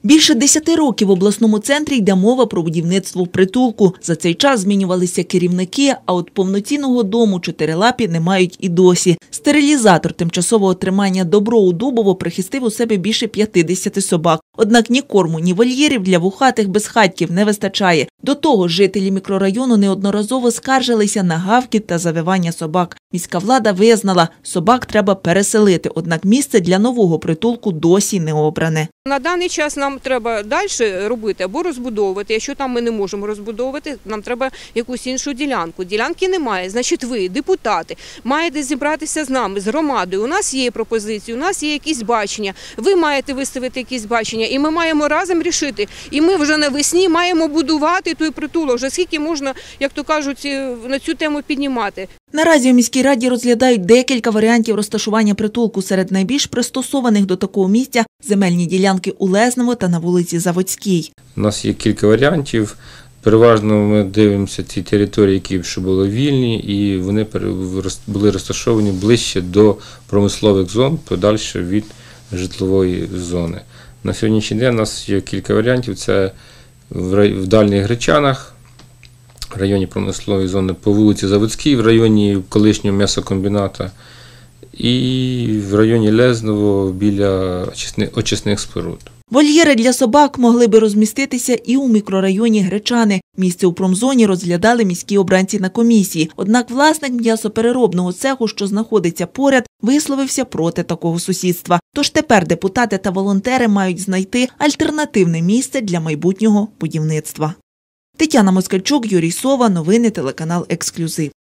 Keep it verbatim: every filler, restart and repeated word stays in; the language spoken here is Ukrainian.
Більше десяти років в обласному центрі йде мова про будівництво в притулку. За цей час змінювалися керівники, а от повноцінного дому чотирилапі не мають і досі. Стерилізатор тимчасового тримання «Добро» у Дубово прихистив у себе більше п'ятдесят собак. Однак ні корму, ні вольєрів для вухатих безхатьків не вистачає. До того ж, жителі мікрорайону неодноразово скаржилися на гавкіт та завивання собак. Міська влада визнала, собак треба переселити, однак місце для нового притулку досі не обране. На даний час нам треба далі робити або розбудовувати. Якщо там ми не можемо розбудовувати, нам треба якусь іншу ділянку. Ділянки немає, значить ви, депутати, маєте зібратися з нами, з громадою. У нас є пропозиції, у нас є якісь бачення, ви маєте виставити якісь бачення, і ми маємо разом рішити. І ми вже навесні маємо будувати той притулок. Вже скільки можна, як то кажуть, на цю тему піднімати. Наразі у міській раді розглядають декілька варіантів розташування притулку. Серед найбільш пристосованих до такого місця – земельні ділянки у Лезнево та на вулиці Заводській. У нас є кілька варіантів. Переважно ми дивимося ті території, які ще були вільні, і вони були розташовані ближче до промислових зон, подальше від житлової зони. На сьогоднішній день у нас є кілька варіантів. Це в Дальніх Гречанах, в районі промислової зони, по вулиці Заводській, в районі колишнього м'ясокомбіната і в районі Лезнево біля очисних споруд. Вольєри для собак могли би розміститися і у мікрорайоні Гречани. Місце у промзоні розглядали міські обранці на комісії. Однак власник м'ясопереробного цеху, що знаходиться поряд, висловився проти такого сусідства. Тож тепер депутати та волонтери мають знайти альтернативне місце для майбутнього будівництва. Тетяна Москальчук, Юрій Сова. Новини телеканал «Ексклюзив».